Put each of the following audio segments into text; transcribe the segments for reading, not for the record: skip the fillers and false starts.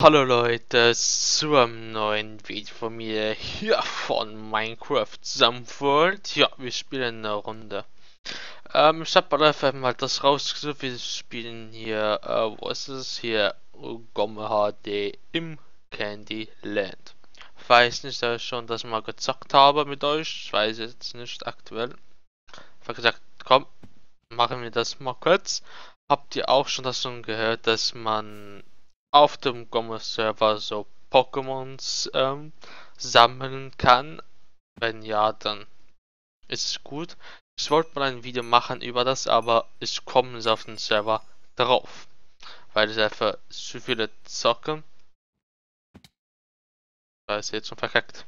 Hallo Leute, zu einem neuen Video von mir hier von Minecraft World. Ja, wir spielen eine Runde. Ich habe einfach mal das rausgesucht. Wir spielen hier, wo ist es? Hier, Gomme HD im Candyland. Weiß nicht, dass ich schon das mal gezockt habe mit euch. Ich weiß jetzt nicht aktuell. Ich habe gesagt, komm, machen wir das mal kurz. Habt ihr auch schon das schon gehört, dass man auf dem Gomme-Server so Pokémons sammeln kann? Wenn ja, dann ist es gut. Ich wollte mal ein Video machen über das, aber ich komme nicht auf den Server drauf, weil ich einfach zu viele zocken. Da ist jetzt schon verkackt.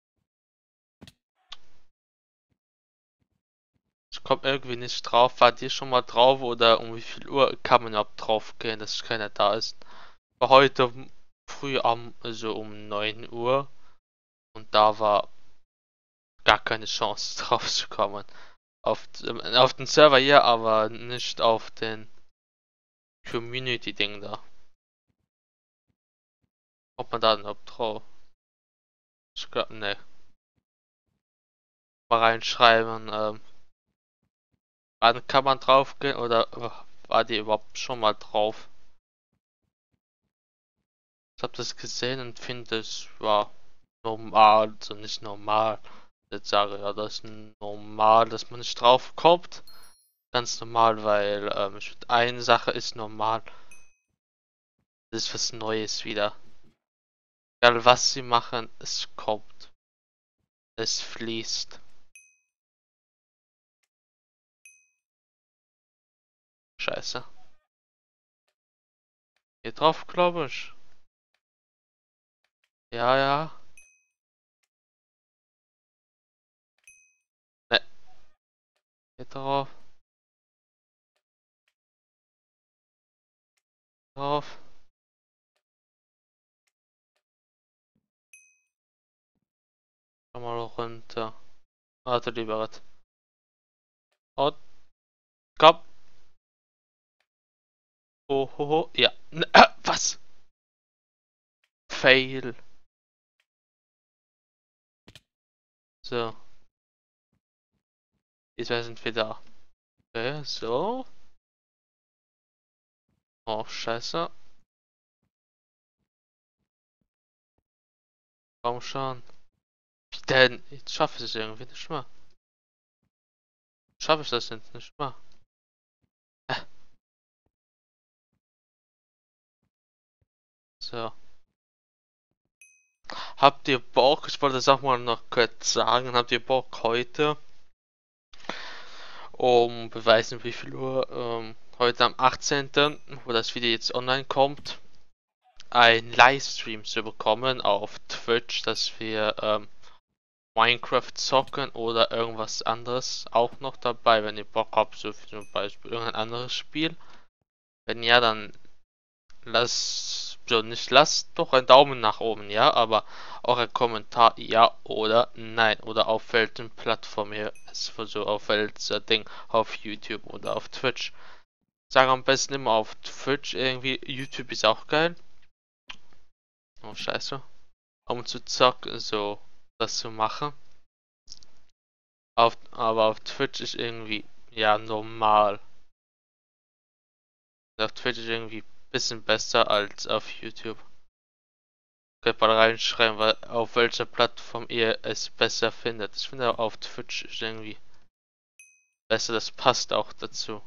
Ich komme irgendwie nicht drauf. Wart ihr schon mal drauf oder um wie viel Uhr kann man überhaupt drauf gehen, dass keiner da ist? War heute früh also um 9 Uhr und da war gar keine Chance drauf zu kommen. Auf den Server hier, aber nicht auf den Community-Ding da. Ob man da überhaupt drauf? Ich glaub, ne. Mal reinschreiben, wann kann man drauf gehen oder war die überhaupt schon mal drauf? Ich habe das gesehen und finde es war normal, also nicht normal. Jetzt sage ja, das ist normal, dass man nicht drauf kommt. Ganz normal, weil eine Sache ist normal. Das ist was Neues wieder. Egal was sie machen, es kommt. Es fließt. Scheiße. Hier drauf, glaube ich. Ja, ja. Ne, hier drauf. Drauf. Komm mal runter. Warte, lieber Rat. Und komm. Oh, ho, ho. Ja. Was? Fail. So. Jetzt sind wir da. Okay, so. Oh, scheiße. Komm schon. Wie denn? Jetzt schaffe ich es irgendwie nicht mehr. Schaffe ich das jetzt nicht mehr? So. Habt ihr Bock? Ich wollte das auch mal noch kurz sagen. Habt ihr Bock heute, um beweisen wie viel Uhr, heute am 18., wo das Video jetzt online kommt, ein Livestream zu bekommen auf Twitch, dass wir Minecraft zocken oder irgendwas anderes auch noch dabei, wenn ihr Bock habt, so zum Beispiel irgendein anderes Spiel. Wenn ja, dann lasst doch einen Daumen nach oben, ja, aber auch ein Kommentar, ja oder nein, oder auf welchen Plattform ihr es so auf welcher Ding, auf YouTube oder auf Twitch. Sag am besten immer auf Twitch irgendwie, YouTube ist auch geil. Oh scheiße. Um zu zocken, so das zu machen. Aber auf Twitch ist irgendwie, ja, normal. Auf Twitch ist irgendwie ein bisschen besser als auf YouTube. Könnt mal reinschreiben, auf welcher Plattform ihr es besser findet. Ich finde auf Twitch ist irgendwie besser, das passt auch dazu.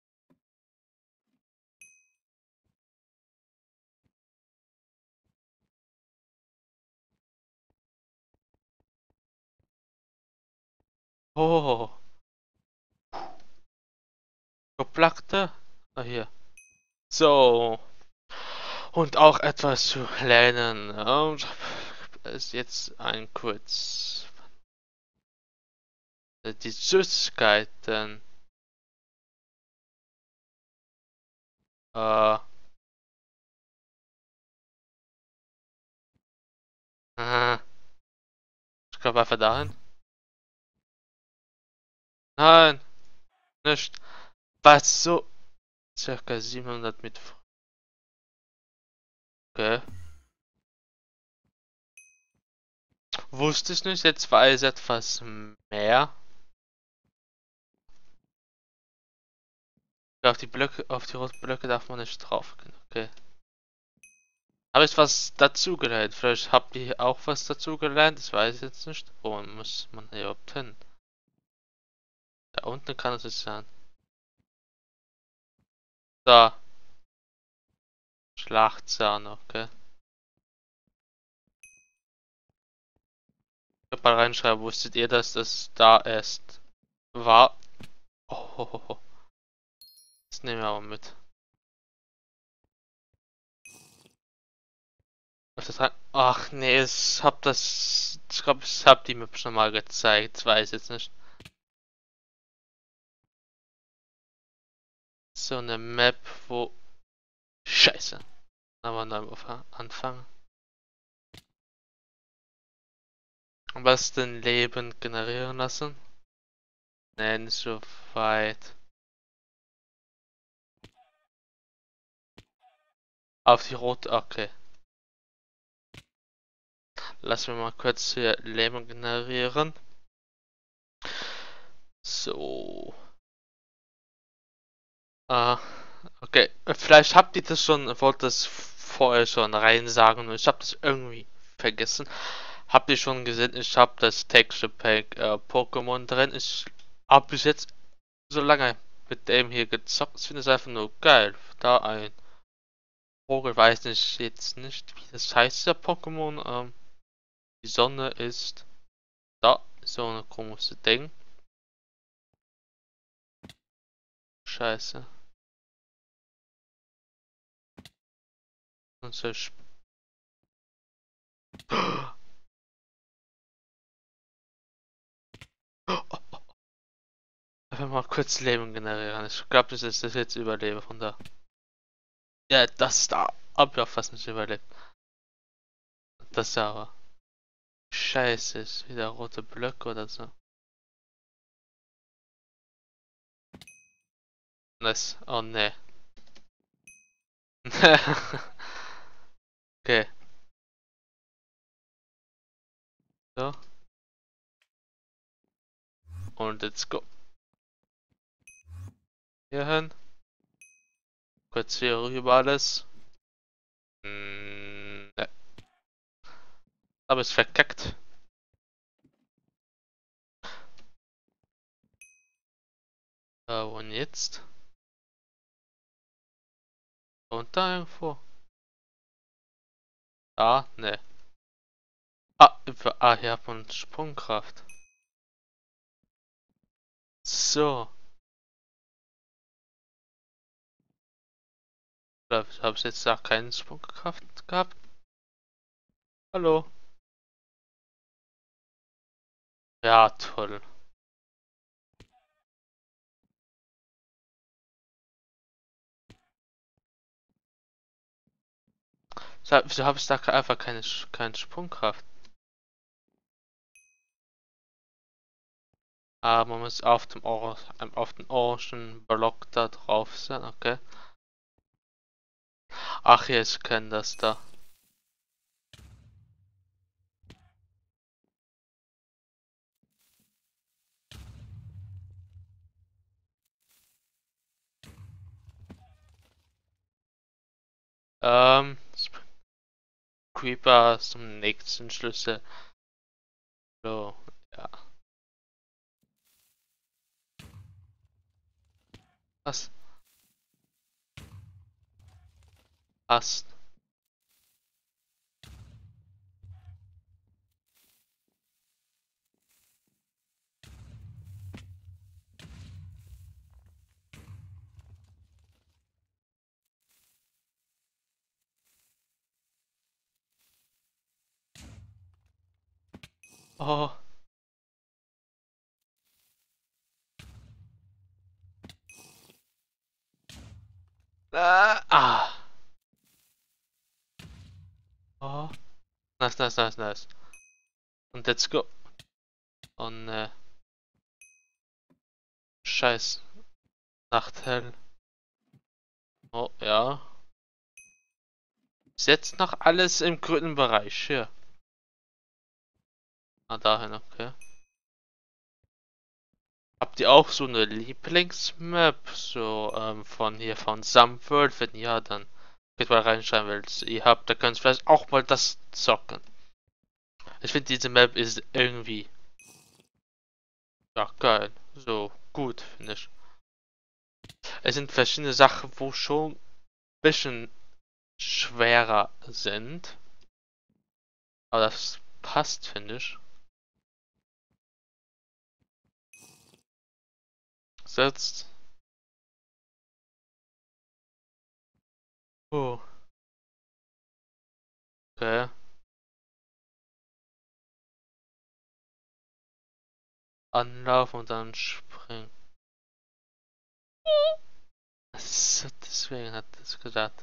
Oh, geplackte? Ah, hier. So. Und auch etwas zu lernen. Ist jetzt ein kurz. Die Süßigkeiten. Äh. Ich glaube einfach dahin. Nein, nicht. Was so? Circa 700 mit. Okay. Wusste ich nicht, jetzt weiß ich etwas mehr. Auf die Blöcke, auf die roten Blöcke darf man nicht drauf gehen. Okay. Habe ich was dazugelernt? Vielleicht habt ihr auch was dazugelernt, das weiß ich jetzt nicht. Wo muss man hier überhaupt hin? Da unten kann es nicht sein. Da. Schlachtzahn, okay. Ich mal reinschreiben, wusstet ihr, dass das da erst war? Oh, das nehmen wir aber mit. Was das rein? Ach nee, ich glaube, ich hab die Map schon mal gezeigt, ich weiß jetzt nicht. So eine Map, wo... Scheiße. Aber neu anfangen. Was denn Leben generieren lassen? Nee, nicht so weit. Auf die rote, okay. Lass mir mal kurz hier Leben generieren. So. Ah, okay. Vielleicht habt ihr das schon, wollt das vorher schon rein sagen und ich habe das irgendwie vergessen. Habt ihr schon gesehen, ich habe das Texture Pack Pokémon drin. Ich habe bis jetzt so lange mit dem hier gezockt. Ich finde es einfach nur geil. Da ein Vogel, weiß nicht jetzt nicht, wie das heißt, der Pokémon. Die Sonne ist da. So eine komische Ding. Scheiße. Und so einfach mal kurz Leben generieren. Ich glaube, das ist das jetzt überlebe von da. Ja, das da. Hab ich auch fast nicht überlebt. Das da aber. Scheiße, ist wieder rote Blöcke oder so. Nice. Oh ne. Okay. So. Und let's go. Hier hin. Kurz hier rüber alles. Ne. Aber ist verkackt. Und jetzt? Und da irgendwo. Ah, ne. Hier hat man Sprungkraft. So. Habe ich jetzt da keine Sprungkraft gehabt? Hallo? Ja, toll. Wieso habe ich da einfach keine Sprungkraft? Ah, man muss auf dem auf den orangen Block da drauf sein, okay. Ach ja, ich kenne das da. Creeper zum nächsten Schlüssel. So, ja. Was? Passt. Oh. Ah. Oh. Nice, nice, nice, nice. Und let's go. Und Scheiß. Nachthell. Oh, ja. Ist jetzt noch alles im grünen Bereich hier. Ah, dahin, okay. Habt ihr auch so eine Lieblingsmap, so von hier von SumWorld? Wenn ja, dann könnt mal reinschreiben, weil ihr habt, da könnt ihr vielleicht auch mal das zocken. Ich finde diese Map ist irgendwie, ja, geil, so gut, finde ich. Es sind verschiedene Sachen, wo schon ein bisschen schwerer sind, aber das passt, finde ich. Setzt. Oh, okay. Anlauf und dann springen. So, deswegen hat es gedacht.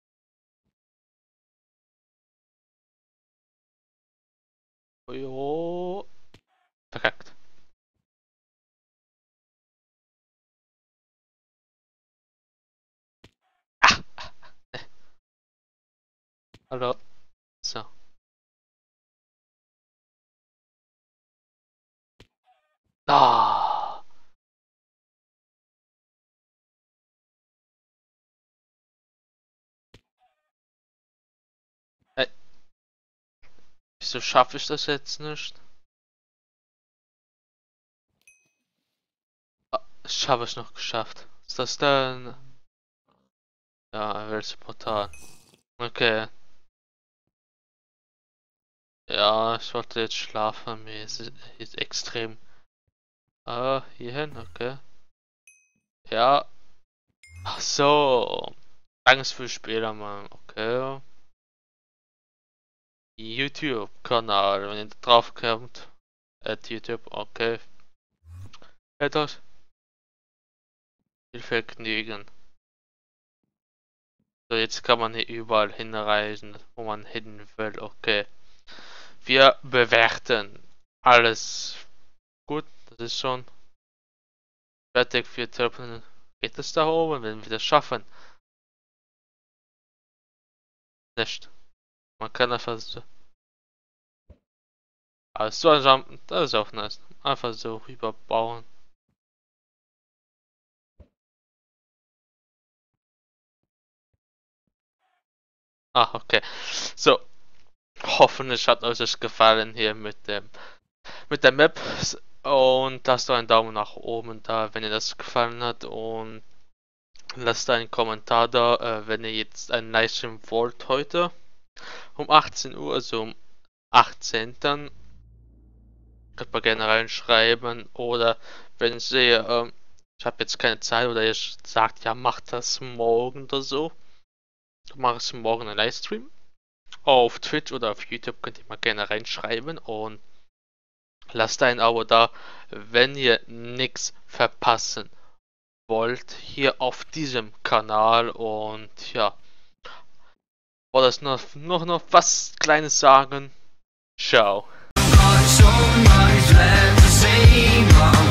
Jo. Verkackt. Ah! Hallo. So. Ah! Ey, wieso schaffe ich das jetzt nicht? Ah, ich habe es noch geschafft. Ist das denn? Ja, welches Portal? Okay. Ja, ich wollte jetzt schlafen. Mir ist extrem. Ah, hierhin, okay. Ja. Ach so. Angst für später, Mann. Okay. YouTube-Kanal, wenn ihr drauf kommt. YouTube, okay. Etwas viel Vergnügen. So, jetzt kann man hier überall hinreisen, wo man hin will. Okay. Wir bewerten. Alles gut, das ist schon fertig für Treppen. Geht es da oben, wenn wir das schaffen? Nicht. Man kann einfach so. Also, das ist auch nice. Einfach so rüberbauen. Ah, okay. So, hoffentlich hat euch das gefallen hier mit der Map. Und lasst doch einen Daumen nach oben da, wenn ihr das gefallen hat. Und lasst einen Kommentar da, wenn ihr jetzt einen Livestream wollt heute. Um 18 Uhr, also um 18. Könnt ihr gerne reinschreiben. Oder wenn ich sehe, ich habe jetzt keine Zeit oder ihr sagt, ja, macht das morgen oder so. Dann mache ich morgen einen Livestream. Auf Twitch oder auf YouTube könnt ihr mal gerne reinschreiben und lasst ein Abo da, wenn ihr nichts verpassen wollt hier auf diesem Kanal. Und ja, wollte es noch was Kleines sagen. Ciao.